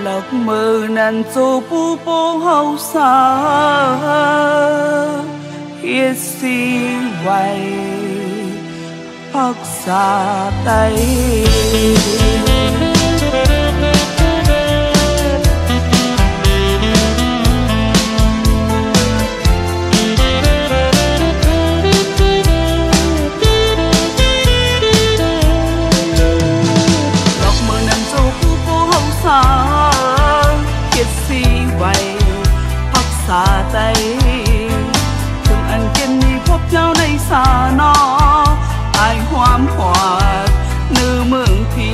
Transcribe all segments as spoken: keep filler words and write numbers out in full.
lộc mơ nan châu bu bố hậu xa hiết si vậy phật xa tay xa tay từng anh kiên đi phốp nhau này xa nó ai hoám hoạt nữ mường thì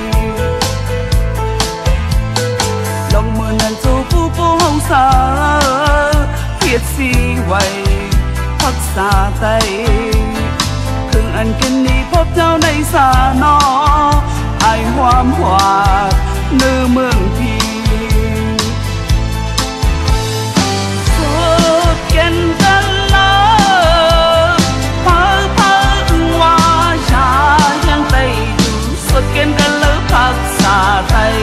lòng mưa nàn châu phú bố hông xa hiết si vậy phật xa tay từng anh kiên đi phốp nhau này xa nó ai hoám hoạt nữ mường thì Ken ta la phá phá hoa trà yang tay suốt ken ta lỡ phật xa tay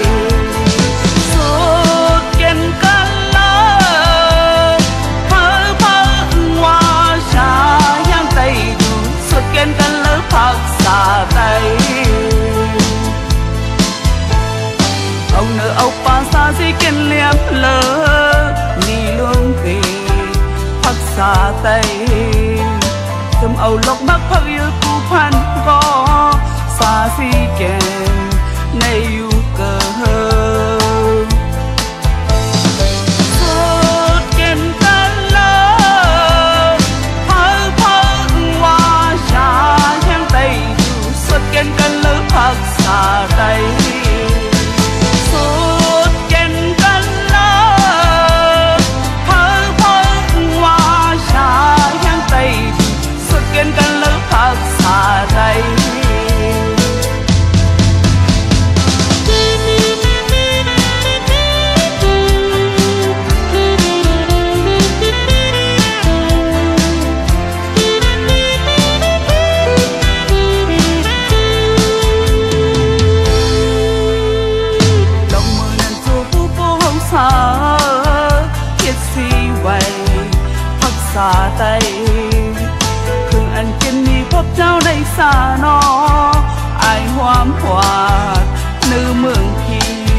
suốt ken ta la phá phá hoa trà yang tay suốt ken ta lỡ phật xa tay ông nợ ông pa xa si ken liam lỡ ni luôn về xa tay tâm âu lộc mắc phật yêu tu phan có xa si kèn nay yêu cờ suốt kèn ta lỡ phá phá hoa trà yang tay suốt kèn ta lỡ phật xa tay xa tay lòng mưa nàn châu phú bố hông xa hiết si vậy phật xa tay anh kiên đi phốp nhau đây xa nó ai hoám hoạt nữ mường thì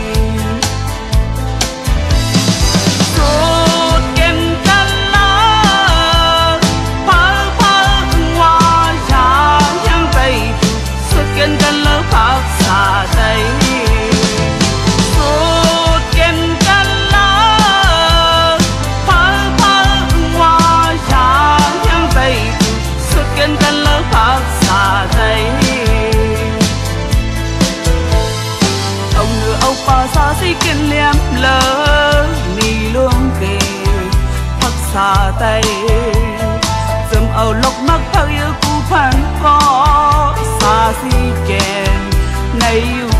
suốt ken ta la phá phá hoa trà yang tay suốt ken ta lỡ phật xa tay suốt ken ta la phá phá hoa trà yang tay ken ta lỡ phật xa tay ông nửa ông pa xa si ken liam lỡ ni luôn kề phật xa tay dầm âu lộc mắc phật yêu cu phan có xa si ken nay yêu